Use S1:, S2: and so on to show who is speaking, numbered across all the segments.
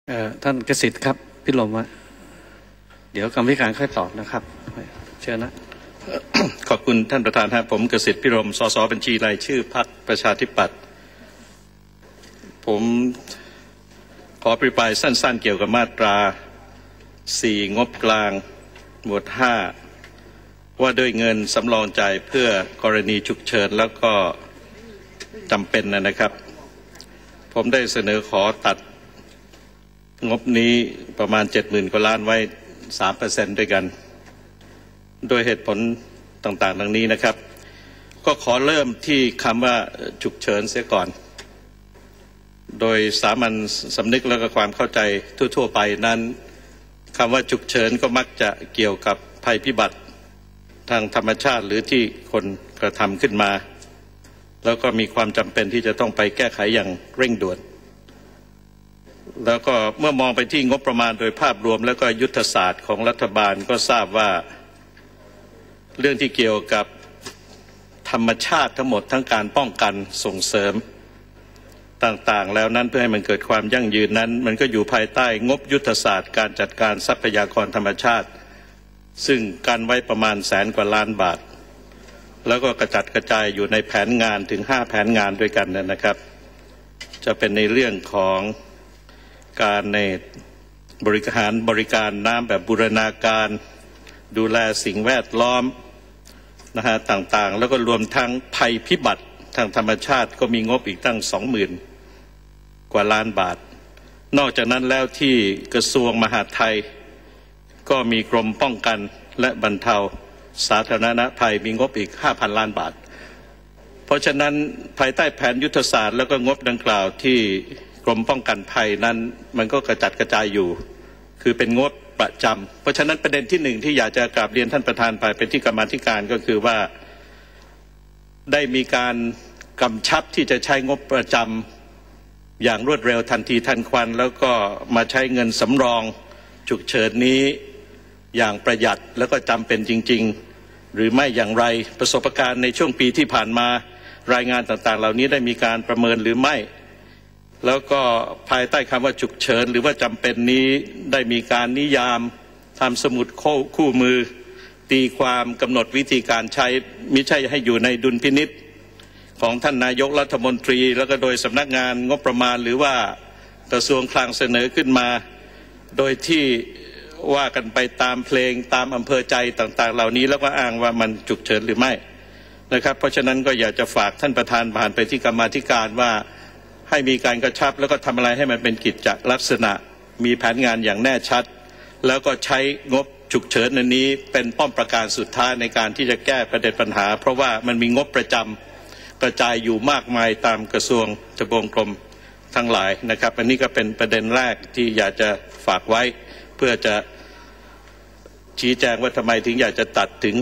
S1: ท่านเกษิตครับพิรมว่าเดี๋ยวกรรมธิการค่อยตอบนะครับเชิญนะ
S2: ขอบคุณท่านประธานครับผมเกษิตพิรมสสบัญชีรายชื่อพรรคประชาธิปัตย์ผมขออภิปรายสั้นๆเกี่ยวกับมาตรา4งบกลางหมวด5ว่าด้วยเงินสำรองจ่ายเพื่อกรณีฉุกเฉินแล้วก็จำเป็นนะครับผมได้เสนอขอตัดงบนี้ประมาณ 70,000 กว่าล้านไว้ 3% ด้วยกันโดยเหตุผลต่างๆดังนี้นะครับก็ขอเริ่มที่คำว่าฉุกเฉินเสียก่อนโดยสามัญสำนึกและก็ความเข้าใจทั่วๆไปนั้นคำว่าฉุกเฉินก็มักจะเกี่ยวกับภัยพิบัติทางธรรมชาติหรือที่คนกระทำขึ้นมาแล้วก็มีความจำเป็นที่จะต้องไปแก้ไขอย่างเร่งด่วนแล้วก็เมื่อมองไปที่งบประมาณโดยภาพรวมแล้วก็ยุทธศาสตร์ของรัฐบาลก็ทราบว่าเรื่องที่เกี่ยวกับธรรมชาติทั้งหมดทั้งการป้องกันส่งเสริมต่างๆแล้วนั้นเพื่อให้มันเกิดความยั่งยืนนั้นมันก็อยู่ภายใต้งบยุทธศาสตร์การจัดการทรัพยากรธรรมชาติซึ่งกันไว้ประมาณ100,000 กว่าล้านบาทแล้วก็กระจัดกระจายอยู่ในแผนงานถึง5แผนงานด้วยกันนะครับจะเป็นในเรื่องของการในบริการน้ำแบบบูรณาการดูแลสิ่งแวดล้อมต่างๆแล้วก็รวมทั้งภัยพิบัติทางธรรมชาติก็มีงบอีกตั้ง 20,000 กว่าล้านบาทนอกจากนั้นแล้วที่กระทรวงมหาดไทยก็มีกรมป้องกันและบรรเทาสาธารณภัยมีงบอีก 5,000 ล้านบาทเพราะฉะนั้นภายใต้แผนยุทธศาสตร์แล้วก็งบดังกล่าวที่กรมป้องกันภัยนั้นมันก็กระจัดกระจายอยู่คือเป็นงบประจำเพราะฉะนั้นประเด็นที่หนึ่งที่อยากจะกราบเรียนท่านประธานไปเป็นที่กรรมาธิการก็คือว่าได้มีการกำชับที่จะใช้งบประจำอย่างรวดเร็วทันทีทันควันแล้วก็มาใช้เงินสำรองฉุกเฉินนี้อย่างประหยัดแล้วก็จำเป็นจริงๆหรือไม่อย่างไรประสบการณ์ในช่วงปีที่ผ่านมารายงานต่างๆเหล่านี้ได้มีการประเมินหรือไม่แล้วก็ภายใต้คำว่าฉุกเฉินหรือว่าจำเป็นนี้ได้มีการนิยามทำสมุดคู่มือตีความกำหนดวิธีการใช้มิใช่ให้อยู่ในดุลพินิจของท่านนายกรัฐมนตรีแล้วก็โดยสำนักงานงบประมาณหรือว่ากระทรวงคลังเสนอขึ้นมาโดยที่ว่ากันไปตามเพลงตามอำเภอใจต่างๆเหล่านี้แล้วก็อ้างว่ามันฉุกเฉินหรือไม่นะครับเพราะฉะนั้นก็อยากจะฝากท่านประธานผ่านไปที่กรรมาธิการว่าให้มีการกระชับแล้วก็ทำอะไรให้มันเป็นกิจลักษณะมีแผนงานอย่างแน่ชัดแล้วก็ใช้งบฉุกเฉินอันนี้เป็นป้อมปราการสุดท้ายในการที่จะแก้ประเด็นปัญหาเพราะว่ามันมีงบประจำกระจายอยู่มากมายตามกระทรวงทบวงกรมทั้งหลายนะครับอันนี้ก็เป็นประเด็นแรกที่อยากจะฝากไว้เพื่อจะชี้แจงว่าทำไมถึงอยากจะตัดถึง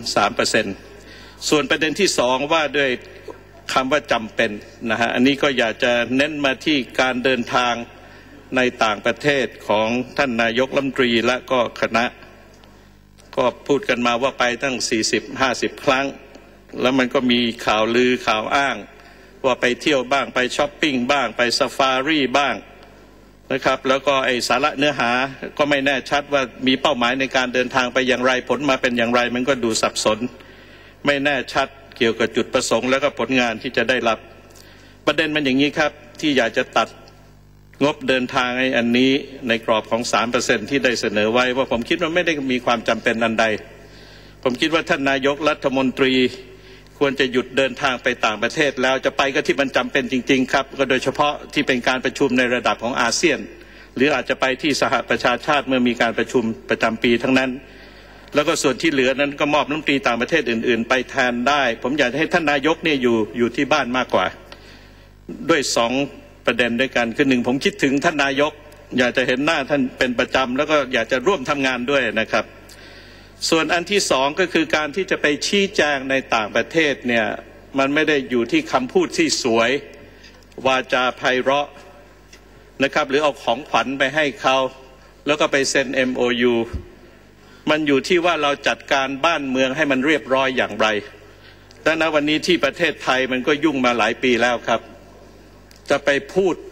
S2: 3% ส่วนประเด็นที่สองว่าด้วยคำว่าจำเป็นอันนี้ก็อยากจะเน้นมาที่การเดินทางในต่างประเทศของท่านนายกรัฐมนตรีและก็คณะก็พูดกันมาว่าไปตั้ง 40-50 ครั้งแล้วมันก็มีข่าวลือข่าวอ้างว่าไปเที่ยวบ้างไปช้อปปิ้งบ้างไปซาฟารีบ้างนะครับแล้วก็ไอสาระเนื้อหาก็ไม่แน่ชัดว่ามีเป้าหมายในการเดินทางไปอย่างไรผลมาเป็นอย่างไรมันก็ดูสับสนไม่แน่ชัดเกี่ยวกับจุดประสงค์แล้วก็ผลงานที่จะได้รับประเด็นมันอย่างนี้ครับที่อยากจะตัดงบเดินทางอันนี้ในกรอบของ 3% ที่ได้เสนอไว้ว่าผมคิดว่าไม่ได้มีความจำเป็นอันใดผมคิดว่าท่านนายกรัฐมนตรีควรจะหยุดเดินทางไปต่างประเทศแล้วจะไปก็ที่มันจำเป็นจริงๆครับก็โดยเฉพาะที่เป็นการประชุมในระดับของอาเซียนหรืออาจจะไปที่สหประชาชาติเมื่อมีการประชุมประจำปีทั้งนั้นแล้วก็ส่วนที่เหลือนั้นก็มอบรัฐมนตรีต่างประเทศอื่นๆไปแทนได้ผมอยากให้ท่านนายกเนี่ยอยู่ที่บ้านมากกว่าด้วย2ประเด็นด้วยกันคือ1ผมคิดถึงท่านนายกอยากจะเห็นหน้าท่านเป็นประจำแล้วก็อยากจะร่วมทำงานด้วยนะครับส่วนอันที่2ก็คือการที่จะไปชี้แจงในต่างประเทศเนี่ยมันไม่ได้อยู่ที่คำพูดที่สวยวาจาไพเราะนะครับหรือเอาของขวัญไปให้เขาแล้วก็ไปเซ็น MOUมันอยู่ที่ว่าเราจัดการบ้านเมืองให้มันเรียบร้อยอย่างไรดังนั้นวันนี้ที่ประเทศไทยมันก็ยุ่งมาหลายปีแล้วครับจะไปพูด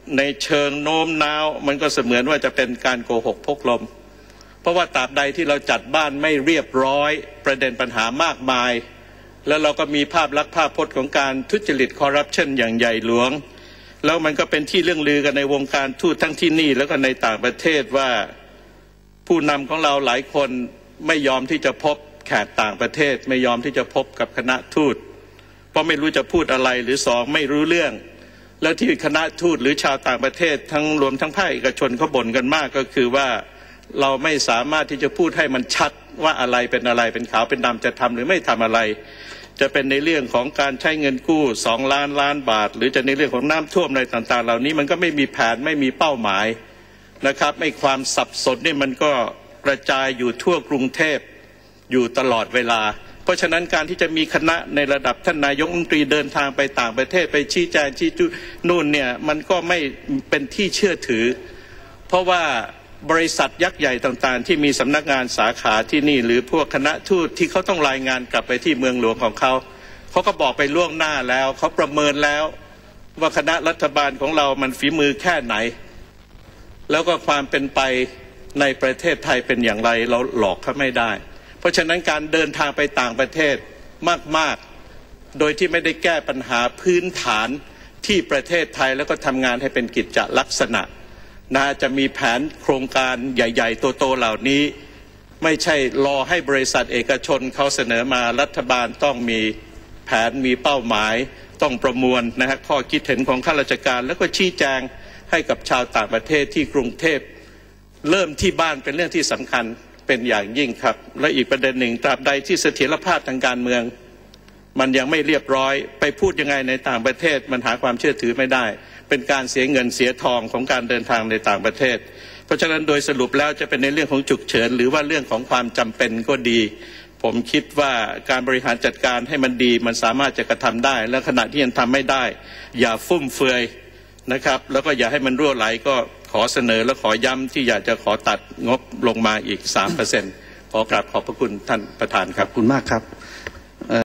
S2: ในเชิงโน้มน้าวมันก็เสมือนว่าจะเป็นการโกหกพกลมเพราะว่าตราบใดที่เราจัดบ้านไม่เรียบร้อยประเด็นปัญหามากมายแล้วเราก็มีภาพลักษณ์ภาพพจน์ของการทุจริตคอร์รัปชันอย่างใหญ่หลวงแล้วมันก็เป็นที่เรื่องลือกันในวงการทูตทั้งที่นี่แล้วก็ในต่างประเทศว่าผู้นำของเราหลายคนไม่ยอมที่จะพบแขกต่างประเทศไม่ยอมที่จะพบกับคณะทูตเพราะไม่รู้จะพูดอะไรหรือสองไม่รู้เรื่องแล้วที่คณะทูตหรือชาวต่างประเทศทั้งรวมทั้งภาคเอกชนเขาบ่นกันมากก็คือว่าเราไม่สามารถที่จะพูดให้มันชัดว่าอะไรเป็นอะไรเป็นขาวเป็นดำจะทำหรือไม่ทำอะไรจะเป็นในเรื่องของการใช้เงินกู้2 ล้านบาทหรือจะในเรื่องของน้ำท่วมอะไรต่างๆเหล่านี้มันก็ไม่มีแผนไม่มีเป้าหมายนะครับไม่ความสับสนนี่มันก็กระจายอยู่ทั่วกรุงเทพอยู่ตลอดเวลาเพราะฉะนั้นการที่จะมีคณะในระดับท่านนายกรัฐมนตรีเดินทางไปต่างประเทศไปชี้แจงชี้จุนู่นเนี่ยมันก็ไม่เป็นที่เชื่อถือเพราะว่าบริษัทยักษ์ใหญ่ต่างๆที่มีสำนักงานสาขาที่นี่หรือพวกคณะทูตที่เขาต้องรายงานกลับไปที่เมืองหลวงของเขาก็บอกไปล่วงหน้าแล้วเขาประเมินแล้วว่าคณะรัฐบาลของเรามันฝีมือแค่ไหนแล้วก็ความเป็นไปในประเทศไทยเป็นอย่างไรเราหลอกเขาไม่ได้เพราะฉะนั้นการเดินทางไปต่างประเทศมากๆโดยที่ไม่ได้แก้ปัญหาพื้นฐานที่ประเทศไทยแล้วก็ทำงานให้เป็นกิจลักษณะจะมีแผนโครงการใหญ่ๆโตๆเหล่านี้ไม่ใช่รอให้บริษัทเอกชนเขาเสนอมารัฐบาลต้องมีแผนมีเป้าหมายต้องประมวลข้อคิดเห็นของข้าราชการแล้วก็ชี้แจงให้กับชาวต่างประเทศที่กรุงเทพเริ่มที่บ้านเป็นเรื่องที่สำคัญเป็นอย่างยิ่งครับและอีกประเด็นหนึ่งตราบใดที่เสถียรภาพทางการเมืองมันยังไม่เรียบร้อยไปพูดยังไงในต่างประเทศมันหาความเชื่อถือไม่ได้เป็นการเสียเงินเสียทองของการเดินทางในต่างประเทศเพราะฉะนั้นโดยสรุปแล้วจะเป็นในเรื่องของฉุกเฉินหรือว่าเรื่องของความจำเป็นก็ดีผมคิดว่าการบริหารจัดการให้มันดีมันสามารถจะกระทำได้และขณะที่ยังทำไม่ได้อย่าฟุ่มเฟือยนะครับแล้วก็อย่าให้มันรั่วไหลก็ขอเสนอและขอย้ำที่อยากจะขอตัดงบลงมาอีก 3% ขอกราบขอบพระคุณท่านประธานครับ
S1: ขอบคุณมากครับ